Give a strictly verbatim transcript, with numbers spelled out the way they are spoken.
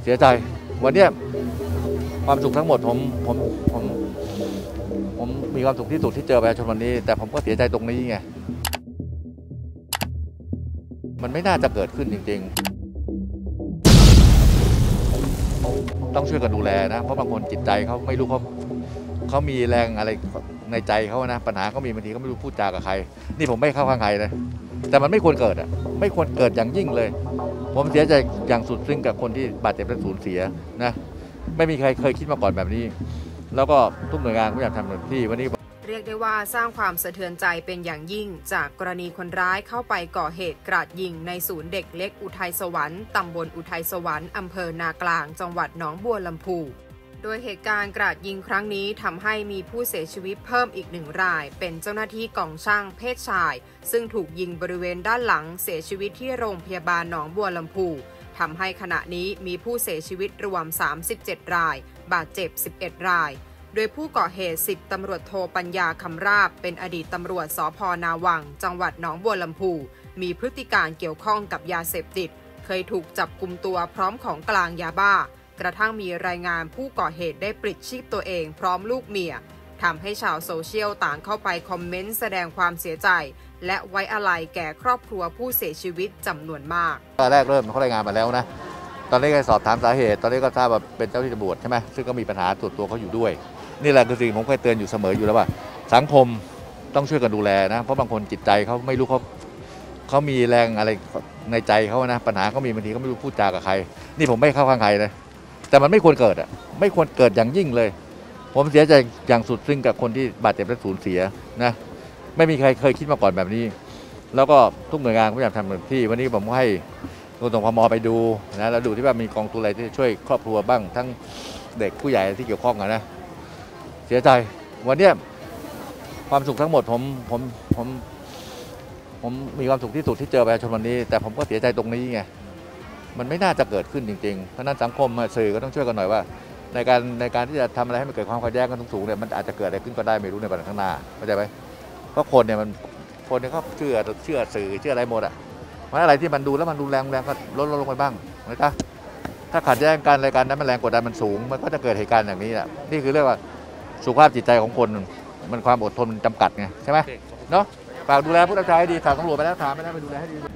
เสียใจวันเนี้ยความสุขทั้งหมดผมผมผมผมมีความสุขที่สุดที่เจอประชาชนวันนี้แต่ผมก็เสียใจตรงนี้ไงมันไม่น่าจะเกิดขึ้นจริงๆต้องช่วยกันดูแลนะเพราะบางคนจิตใจเขาไม่รู้เขาเขามีแรงอะไรในใจเขานะปัญหาเขามีบางทีเขาไม่รู้พูดจากับใครนี่ผมไม่เข้าข้างใครนะแต่มันไม่ควรเกิดอ่ะไม่ควรเกิดอย่างยิ่งเลยผมเสียใจอย่างสุดซึ้งกับคนที่บาดเจ็บและสูญเสียนะไม่มีใครเคยคิดมาก่อนแบบนี้แล้วก็ทุกหน่วยงานก็อยากทำเต็มที่วันนี้เรียกได้ว่าสร้างความสะเทือนใจเป็นอย่างยิ่งจากกรณีคนร้ายเข้าไปก่อเหตุกราดยิงในศูนย์เด็กเล็กอุทัยสวรรค์ตำบลอุทัยสวรรค์อำเภอนากลางจังหวัดหนองบัวลำพูโดยเหตุการณ์กราดยิงครั้งนี้ทำให้มีผู้เสียชีวิตเพิ่มอีกหนึ่งรายเป็นเจ้าหน้าที่กองช่างเพศชายซึ่งถูกยิงบริเวณด้านหลังเสียชีวิตที่โรงพยาบาลหนองบัวลำพูทำให้ขณะนี้มีผู้เสียชีวิตรวมสามสิบเจ็ดรายบาดเจ็บสิบเอ็ดรายโดยผู้ก่อเหตุสิบตำรวจโทปัญญาคำราบเป็นอดีตตำรวจสภ.นาวังจังหวัดหนองบัวลำพูมีพฤติการเกี่ยวข้องกับยาเสพติดเคยถูกจับกุมตัวพร้อมของกลางยาบ้ากระทั่งมีรายงานผู้ก่อเหตุได้ปลิดชีพตัวเองพร้อมลูกเมียทำให้ชาวโซเชียลต่างเข้าไปคอมเมนต์แสดงความเสียใจและไว้อาลัยแก่ครอบครัวผู้เสียชีวิตจำนวนมากตอนแรกเริ่มเขารายงานมาแล้วนะตอนนี้ก็สอบถามสาเหตุตอนนี้ก็ทราบว่าเป็นเจ้าที่ตำรวจใช่ไหมซึ่งก็มีปัญหาส่วนตัวเขาอยู่ด้วยนี่แหละคือสิ่งผมเคยเตือนอยู่เสมออยู่แล้วว่าสังคมต้องช่วยกันดูแลนะเพราะบางคนจิตใจเขาไม่รู้เขาเขามีแรงอะไรในใจเขานะปัญหาเขามีบางทีเขาไม่รู้พูดจากับใครนี่ผมไม่เข้าข้างใครนะแต่มันไม่ควรเกิดอ่ะไม่ควรเกิดอย่างยิ่งเลยผมเสียใจอย่างสุดซึ้งกับคนที่บาดเจ็บและสูญเสียนะไม่มีใครเคยคิดมาก่อนแบบนี้แล้วก็ทุกหน่วยงานก็อยากทำเต็มที่วันนี้ผมให้ตัวส่งพมไปดูนะแล้วดูที่ว่ามีกองทุนอะไรที่ช่วยครอบครัวบ้างทั้งเด็กผู้ใหญ่ที่เกี่ยวข้องกันนะเสียใจวันเนี้ยความสุขทั้งหมดผมผมผมผมมีความสุขที่สุดที่เจอประชาชนวันนี้แต่ผมก็เสียใจตรงนี้ไงมันไม่น่าจะเกิดขึ้นจริงๆเพราะนั้นสังคมสื่อก็ต้องช่วยกันหน่อยว่าในการในการที่จะทำอะไรให้มันเกิดความขัดแย้งกันสูงๆเนี่ยมันอาจจะเกิดอะไรขึ้นก็ได้ไม่รู้ในวันข้างหน้าเข้าใจไหมเพราะคนเนี่ยมันคนเนี่ยเขาเชื่อเชื่อสื่อเชื่ออะไรหมดอ่ะเพราะอะไรที่มันดูแล้วมันรุนแรงแรงก็ลดลงไปบ้างนะครับถ้าขัดแย้งกันอะไรกันนั้นมันแรงกดดันมันสูงมันก็จะเกิดเหตุการณ์อย่างนี้แหละนี่คือเรียกว่าสุขภาพจิตใจของคนมันความอดทนมันจำกัดไงใช่ไหมเนาะฝากดูแลผู้รับใช้ให้ดีฝากตำรวจไปแล้วถามไปแล้วไปดูแลให้ดี